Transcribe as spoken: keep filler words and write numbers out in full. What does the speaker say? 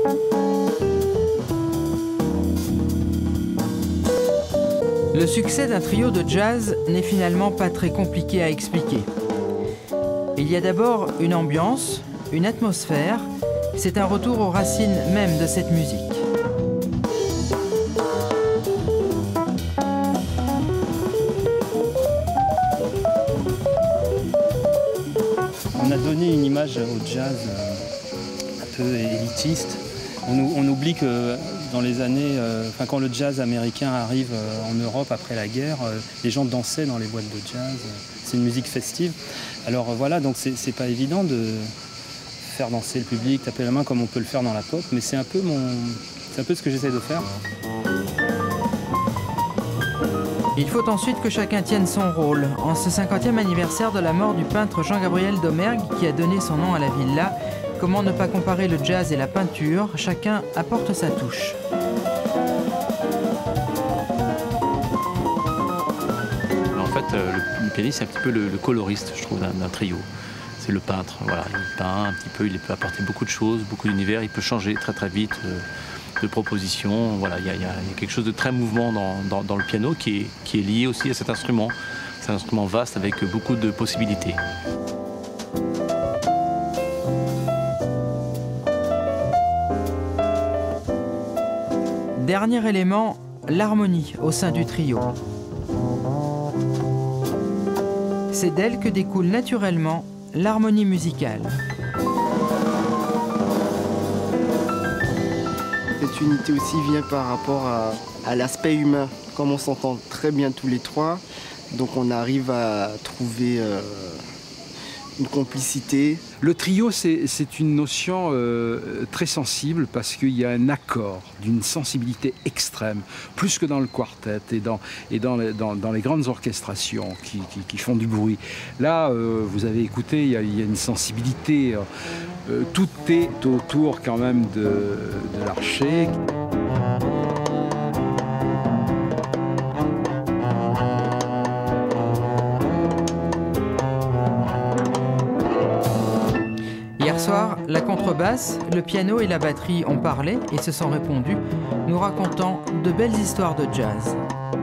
Le succès d'un trio de jazz n'est finalement pas très compliqué à expliquer. Il y a d'abord une ambiance, une atmosphère, c'est un retour aux racines même de cette musique. On a donné une image au jazz euh, un peu élitiste. On, on oublie que dans les années, euh, enfin, quand le jazz américain arrive euh, en Europe après la guerre, euh, les gens dansaient dans les boîtes de jazz. C'est une musique festive. Alors euh, voilà, donc c'est pas évident de faire danser le public, taper la main comme on peut le faire dans la pop, mais c'est un peu mon, c'est un peu ce que j'essaie de faire. Il faut ensuite que chacun tienne son rôle. En ce cinquantième anniversaire de la mort du peintre Jean-Gabriel Domergue, qui a donné son nom à la villa, comment ne pas comparer le jazz et la peinture? Chacun apporte sa touche. En fait, le, le pianiste, c'est un petit peu le, le coloriste, je trouve, d'un trio. C'est le peintre, voilà. Il peint un petit peu, il peut apporter beaucoup de choses, beaucoup d'univers, il peut changer très très vite euh, de propositions. Voilà, il y, a, il y a quelque chose de très mouvement dans, dans, dans le piano qui est, qui est lié aussi à cet instrument. C'est un instrument vaste avec beaucoup de possibilités. Dernier élément, l'harmonie au sein du trio. C'est d'elle que découle naturellement l'harmonie musicale. Cette unité aussi vient par rapport à, à l'aspect humain. Comme on s'entend très bien tous les trois, donc on arrive à trouver euh, une complicité. Le trio, c'est une notion euh, très sensible parce qu'il y a un accord d'une sensibilité extrême, plus que dans le quartet et dans, et dans, les, dans, dans les grandes orchestrations qui, qui, qui font du bruit. Là, euh, vous avez écouté, il y a, il y a une sensibilité. Euh, tout est autour quand même de, de l'archer. Hier soir, la contrebasse, le piano et la batterie ont parlé et se sont répondus, nous racontant de belles histoires de jazz.